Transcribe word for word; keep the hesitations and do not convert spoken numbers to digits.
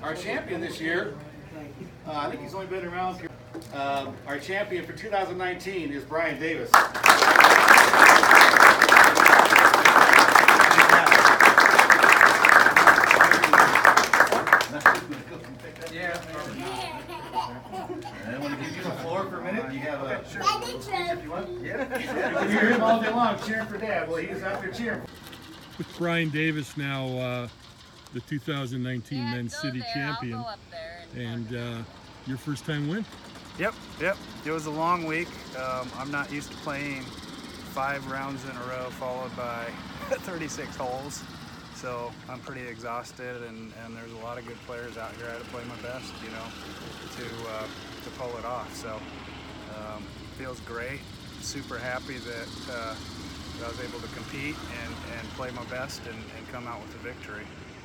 Our champion this year, uh, I think he's only been around here. Uh, our champion for two thousand nineteen is Brian Davis. Yeah. I want to give you the floor for a minute. You have a sure. If you want. Yeah. You can hear him all day long cheering for Dad. Well, he's out there cheering. With Brian Davis now, uh, the two thousand nineteen yeah, Men's City there. Champion, and, and uh, your first time win. Yep, yep. It was a long week. Um, I'm not used to playing five rounds in a row followed by thirty-six holes. So I'm pretty exhausted, and, and there's a lot of good players out here. I had to play my best, you know, to uh, to pull it off. So um, feels great. Super happy that, uh, that I was able to compete and, and play my best and, and come out with a victory.